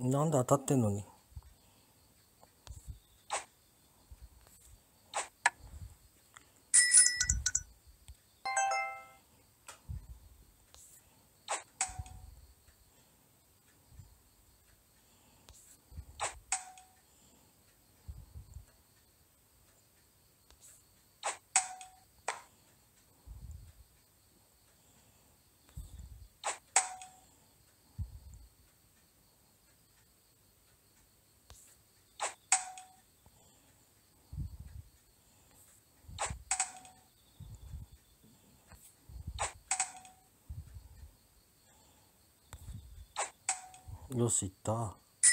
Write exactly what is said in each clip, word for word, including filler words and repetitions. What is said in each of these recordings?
なんで当たってんのに。よし、いった。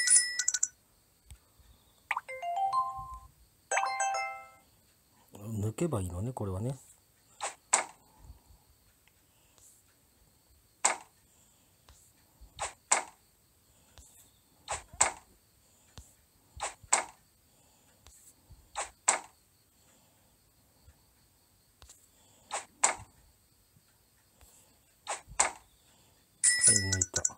抜けばいいのね、これはね。はい、抜いた。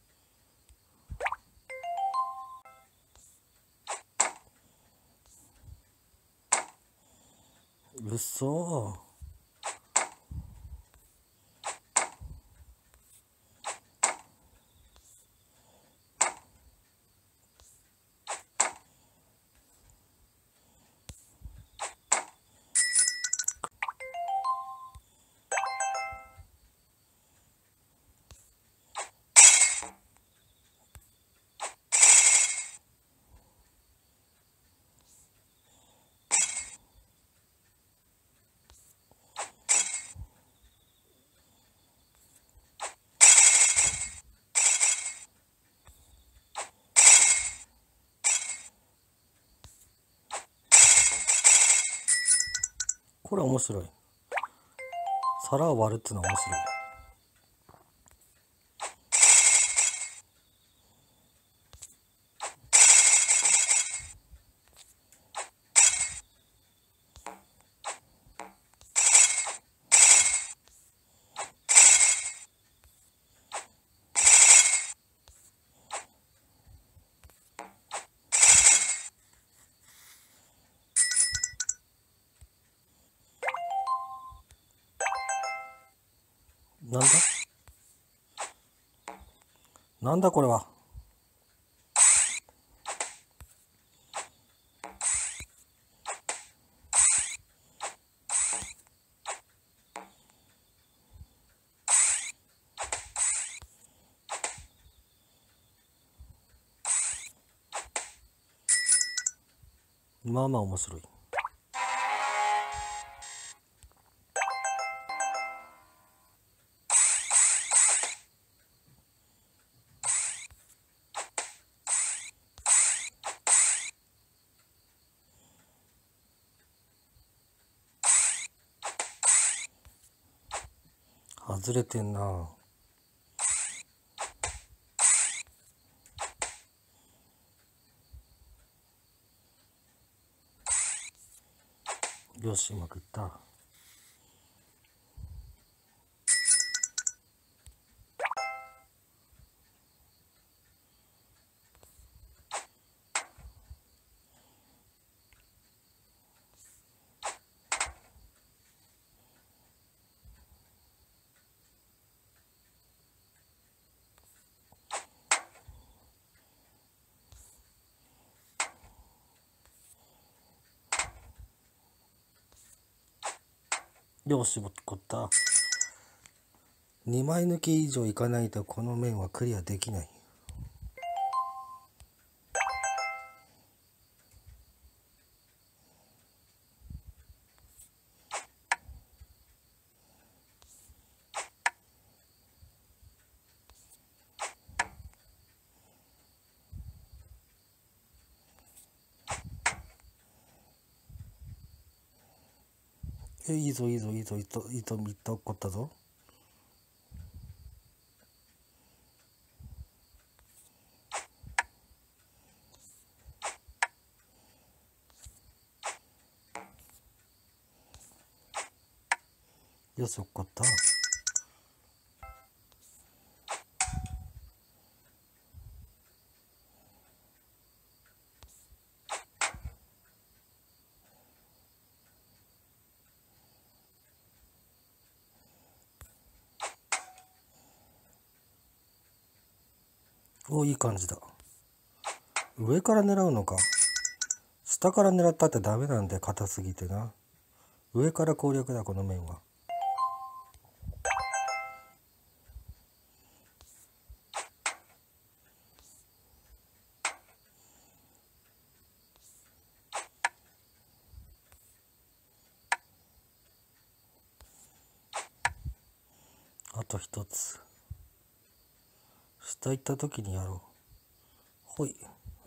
うそー。これ面白い。皿を割るっていうのは面白い。なんだなんだこれは。まあまあ面白い。外れてんな。よし、うまくいった。よし、絞った。にまい抜き以上いかないとこの面はクリアできない。え、いいぞいいぞいいぞいいぞいいぞいいぞ起こったぞ。よし、起こった。 お、いい感じだ。上から狙うのか。下から狙ったってダメなんで、硬すぎてな。上から攻略だ、この面は。あと一つ。下行った時にやろう。ほい。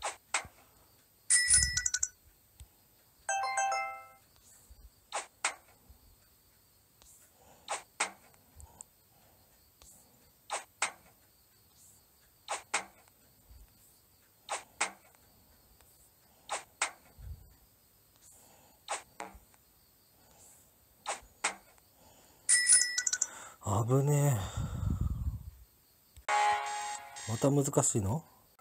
危ねえ。また難しいの？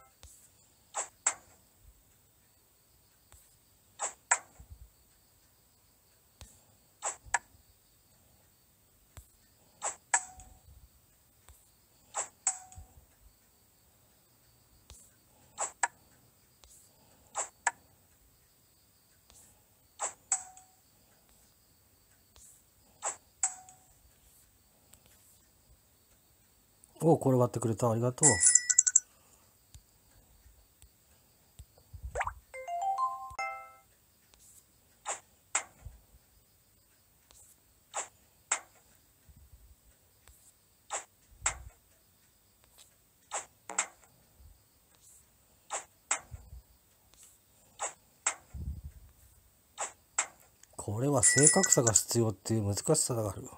お、転がってくれた。ありがとう。これは正確さが必要っていう難しさがあるよ。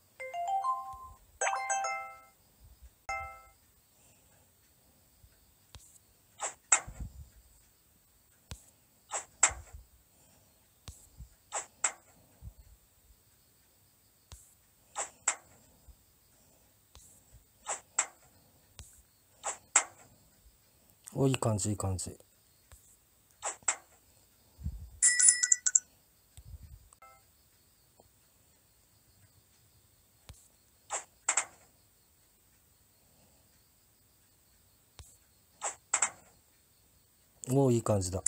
お、いい感じいい感じ。お、いい感じだ。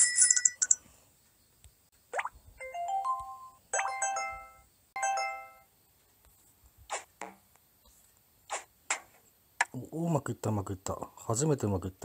お、うまくいったうまくいった。初めてうまくいった。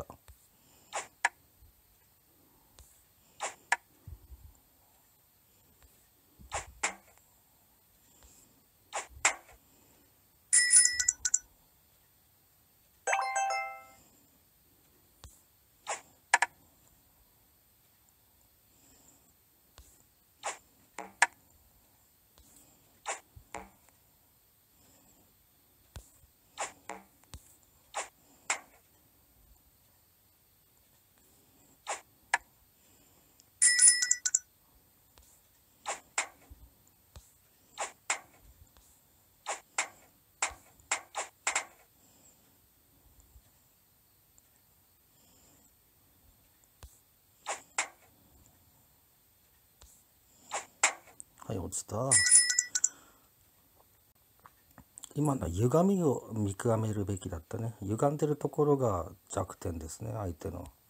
はい、落ちた。今のは歪みを見極めるべきだったね。歪んでるところが弱点ですね、相手の。